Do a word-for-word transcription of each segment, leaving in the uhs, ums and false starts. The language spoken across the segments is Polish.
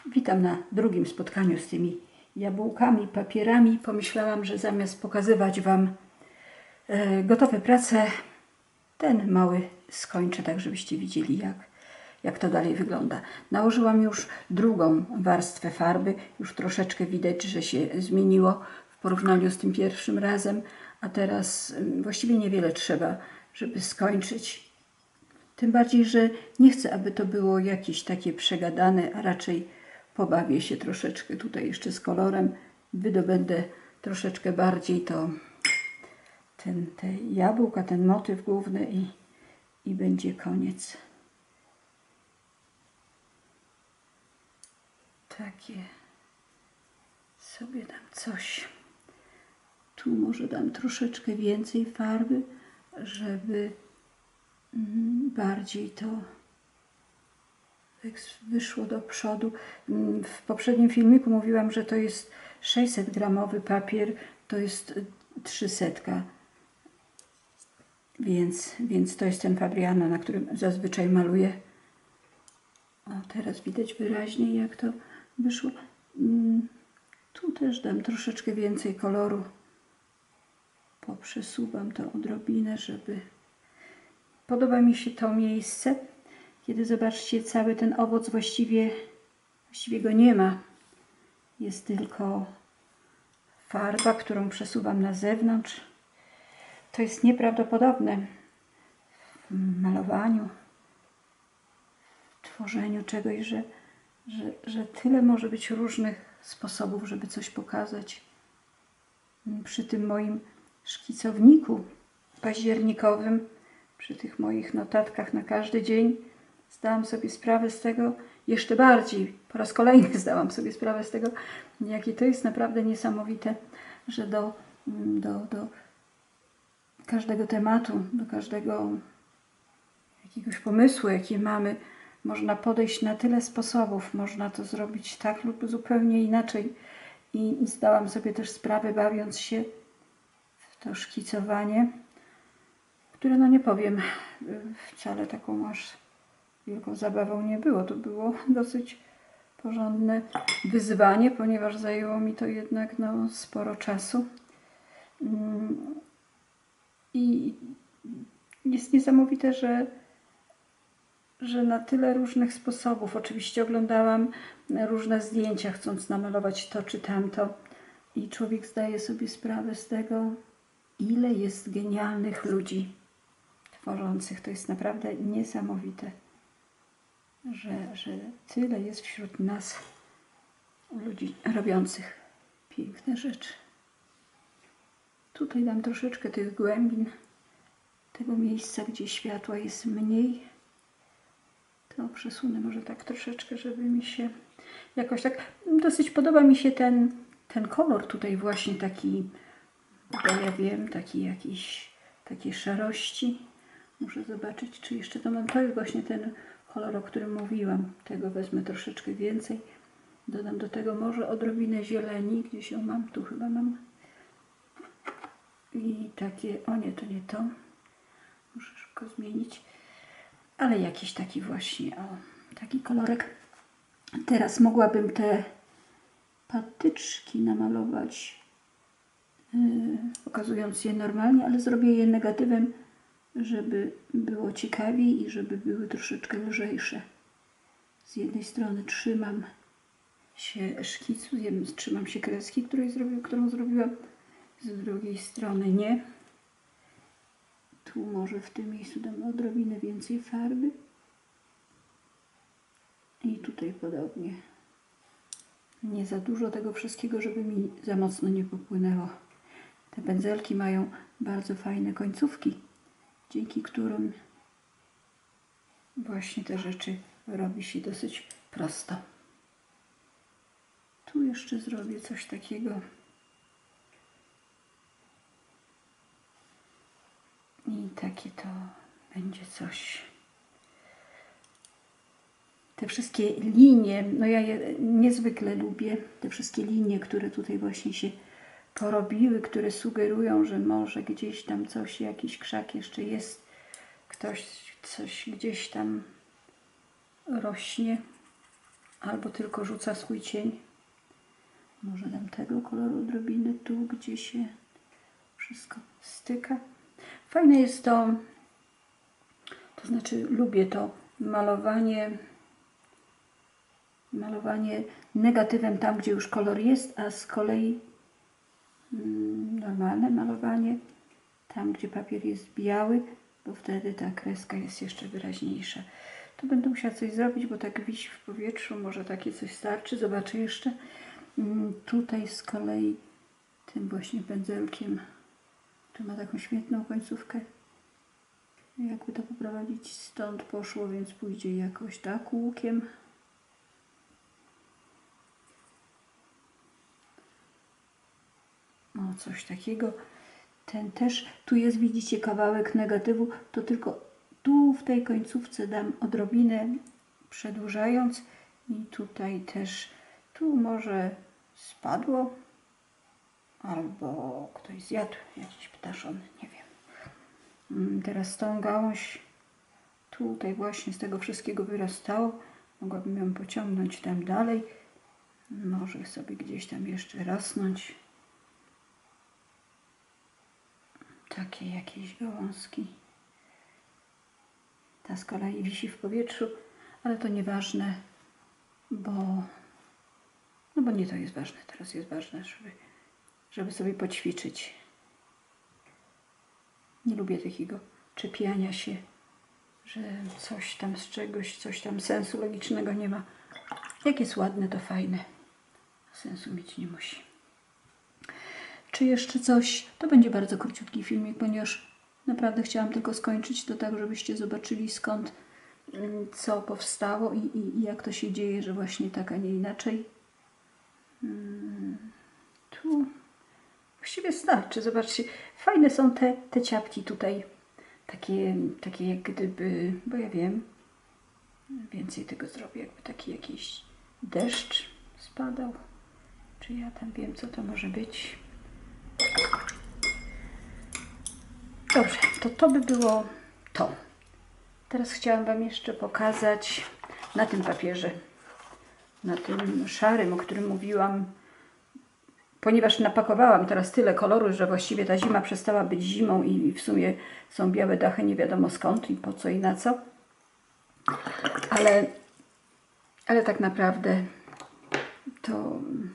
Witam na drugim spotkaniu z tymi jabłkami, papierami. Pomyślałam, że zamiast pokazywać Wam e, gotowe prace, ten mały skończę, tak żebyście widzieli, jak, jak to dalej wygląda. Nałożyłam już drugą warstwę farby. Już troszeczkę widać, że się zmieniło w porównaniu z tym pierwszym razem, a teraz e, właściwie niewiele trzeba, żeby skończyć. Tym bardziej, że nie chcę, aby to było jakieś takie przegadane, a raczej pobawię się troszeczkę tutaj jeszcze z kolorem, wydobędę troszeczkę bardziej to ten, te jabłka, ten motyw główny i, i będzie koniec. Takie sobie dam coś. Tu może dam troszeczkę więcej farby, żeby bardziej to wyszło do przodu. W poprzednim filmiku mówiłam, że to jest sześćset gramowy papier, to jest trzysta, więc, więc to jest ten Fabriano, na którym zazwyczaj maluję. O, teraz widać wyraźnie, jak to wyszło. Tu też dam troszeczkę więcej koloru. Poprzesuwam to odrobinę, żeby... Podoba mi się to miejsce, kiedy zobaczcie, cały ten owoc właściwie, właściwie go nie ma. Jest tylko farba, którą przesuwam na zewnątrz. To jest nieprawdopodobne w malowaniu, w tworzeniu czegoś, że, że, że tyle może być różnych sposobów, żeby coś pokazać. Przy tym moim szkicowniku październikowym, przy tych moich notatkach na każdy dzień, zdałam sobie sprawę z tego, jeszcze bardziej, po raz kolejny zdałam sobie sprawę z tego, jakie to jest naprawdę niesamowite, że do, do, do każdego tematu, do każdego jakiegoś pomysłu, jaki mamy, można podejść na tyle sposobów, można to zrobić tak lub zupełnie inaczej. I zdałam sobie też sprawę, bawiąc się w to szkicowanie, które, no nie powiem, wcale taką aż wielką zabawą nie było. To było dosyć porządne wyzwanie, ponieważ zajęło mi to jednak no, sporo czasu. I jest niesamowite, że, że na tyle różnych sposobów. Oczywiście oglądałam różne zdjęcia, chcąc namalować to czy tamto. I człowiek zdaje sobie sprawę z tego, ile jest genialnych ludzi tworzących. To jest naprawdę niesamowite, że, że tyle jest wśród nas ludzi robiących piękne rzeczy. Tutaj dam troszeczkę tych głębin, tego miejsca, gdzie światła jest mniej. To przesunę może tak troszeczkę, żeby mi się jakoś tak... Dosyć podoba mi się ten, ten kolor tutaj właśnie taki, bo ja wiem, taki jakiś, takiej szarości. Muszę zobaczyć, czy jeszcze to mam. To jest właśnie ten kolor, o którym mówiłam. Tego wezmę troszeczkę więcej. Dodam do tego może odrobinę zieleni. Gdzieś ją mam, tu chyba mam. I takie, o nie, to nie to. Muszę szybko zmienić. Ale jakiś taki właśnie, o, taki kolorek. Teraz mogłabym te patyczki namalować, yy, pokazując je normalnie, ale zrobię je negatywem, żeby było ciekawiej i żeby były troszeczkę lżejsze. Z jednej strony trzymam się szkicu, trzymam się kreski, której zrobił, którą zrobiłam, z drugiej strony nie. Tu może w tym miejscu dam odrobinę więcej farby. I tutaj podobnie. Nie za dużo tego wszystkiego, żeby mi za mocno nie popłynęło. Te pędzelki mają bardzo fajne końcówki, dzięki którym właśnie te rzeczy robi się dosyć prosto. Tu jeszcze zrobię coś takiego. I takie to będzie coś. Te wszystkie linie, no ja je niezwykle lubię, te wszystkie linie, które tutaj właśnie się porobiły, które sugerują, że może gdzieś tam coś, jakiś krzak jeszcze jest, ktoś coś gdzieś tam rośnie. albo tylko rzuca swój cień. Może dam tego koloru odrobiny tu, gdzie się wszystko styka. Fajne jest to, to znaczy lubię to malowanie, malowanie negatywem tam, gdzie już kolor jest, a z kolei mm, normalne malowanie tam, gdzie papier jest biały, bo wtedy ta kreska jest jeszcze wyraźniejsza. Tu będę musiała coś zrobić, bo tak wisi w powietrzu, może takie coś starczy, zobaczę jeszcze. Tutaj z kolei tym właśnie pędzelkiem, tu ma taką świetną końcówkę. Jakby to poprowadzić, stąd poszło, więc pójdzie jakoś tak łukiem. O, coś takiego. Ten też, tu jest, widzicie, kawałek negatywu, to tylko tu w tej końcówce dam odrobinę, przedłużając, i tutaj też, tu może spadło, albo ktoś zjadł, jakiś ptaszon, nie wiem. Teraz tą gałąź tutaj właśnie z tego wszystkiego wyrastało, mogłabym ją pociągnąć tam dalej, może sobie gdzieś tam jeszcze rosnąć. Takie jakieś gałązki. Ta z kolei wisi w powietrzu, ale to nieważne, bo no bo nie to jest ważne. Teraz jest ważne, żeby, żeby sobie poćwiczyć. Nie lubię takiego czepiania się, że coś tam z czegoś, coś tam sensu logicznego nie ma. Jak jest ładne, to fajne. Sensu mieć nie musi. Czy jeszcze coś? To będzie bardzo króciutki filmik, ponieważ naprawdę chciałam tylko skończyć to tak, żebyście zobaczyli, skąd, co powstało i, i, i jak to się dzieje, że właśnie tak, a nie inaczej. Tu właściwie starczy. Zobaczcie, fajne są te, te ciapki tutaj. Takie, takie jak gdyby, bo ja wiem, więcej tego zrobię, jakby taki jakiś deszcz spadał. Czy ja tam wiem, co to może być? Dobrze, to to by było to. Teraz chciałam Wam jeszcze pokazać na tym papierze, na tym szarym, o którym mówiłam, ponieważ napakowałam teraz tyle koloru, że właściwie ta zima przestała być zimą i w sumie są białe dachy nie wiadomo skąd i po co i na co. Ale, ale tak naprawdę to,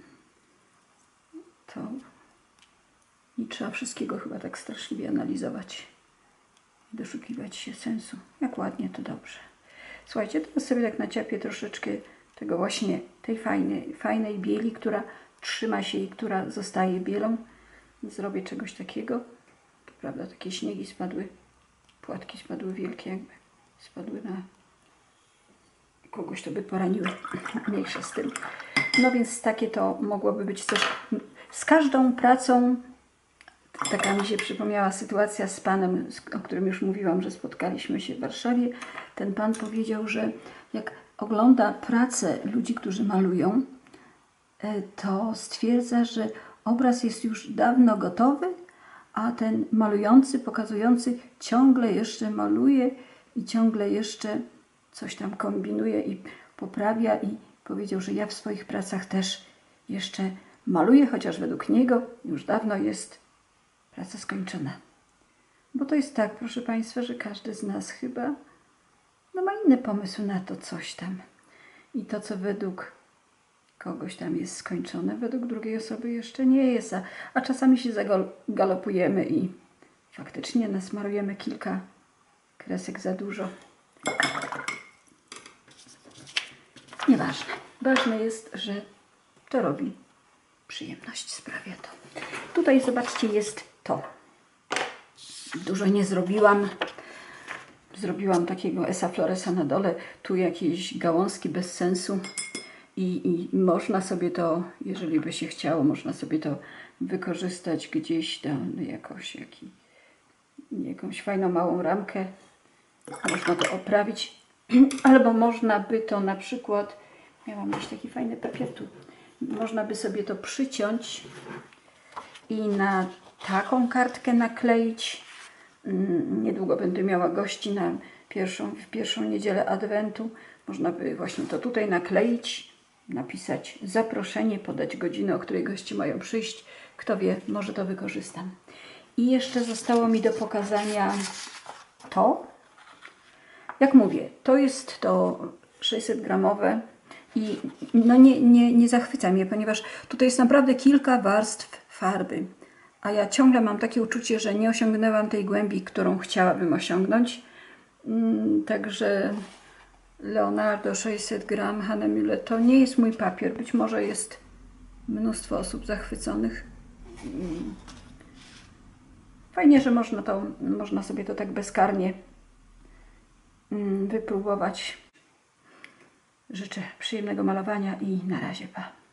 to nie trzeba wszystkiego chyba tak straszliwie analizować i doszukiwać się sensu. Jak ładnie, to dobrze. Słuchajcie, teraz sobie tak naciapię troszeczkę tego właśnie, tej fajnej, fajnej bieli, która trzyma się i która zostaje bielą. Zrobię czegoś takiego. To prawda, takie śniegi spadły, płatki spadły wielkie, jakby spadły na kogoś, to by poraniły. Mniejsza z tym. No więc takie to mogłoby być coś. Z każdą pracą, taka mi się przypomniała sytuacja z panem, o którym już mówiłam, że spotkaliśmy się w Warszawie. Ten pan powiedział, że jak ogląda pracę ludzi, którzy malują, to stwierdza, że obraz jest już dawno gotowy, a ten malujący, pokazujący ciągle jeszcze maluje i ciągle jeszcze coś tam kombinuje i poprawia, i powiedział, że ja w swoich pracach też jeszcze maluję, chociaż według niego już dawno jest praca skończona. Bo to jest tak, proszę Państwa, że każdy z nas chyba no, ma inny pomysł na to coś tam. I to, co według kogoś tam jest skończone, według drugiej osoby jeszcze nie jest. A, a czasami się zagalopujemy i faktycznie nasmarujemy kilka kresek za dużo. Nieważne. Ważne jest, że to robi przyjemność, sprawia to. Tutaj zobaczcie, jest to. Dużo nie zrobiłam. Zrobiłam takiego Esa Floresa na dole. Tu jakieś gałązki bez sensu. I, I można sobie to, jeżeli by się chciało, można sobie to wykorzystać gdzieś tam, jakoś, jaki, jakąś fajną małą ramkę. Można to oprawić. Albo można by to na przykład, miałam gdzieś taki fajny papier tu, można by sobie to przyciąć i na taką kartkę nakleić. Niedługo będę miała gości na pierwszą, w pierwszą niedzielę Adwentu. Można by właśnie to tutaj nakleić napisać zaproszenie, podać godzinę, o której goście mają przyjść. Kto wie, może to wykorzystam. I jeszcze zostało mi do pokazania to. Jak mówię, to jest to sześćset gramowe i no nie, nie, nie zachwyca mnie, ponieważ tutaj jest naprawdę kilka warstw farby. A ja ciągle mam takie uczucie, że nie osiągnęłam tej głębi, którą chciałabym osiągnąć. Także Leonardo sześćset gram, Hahnemühle to nie jest mój papier. Być może jest mnóstwo osób zachwyconych. Fajnie, że można, to, można sobie to tak bezkarnie wypróbować. Życzę przyjemnego malowania i na razie, pa.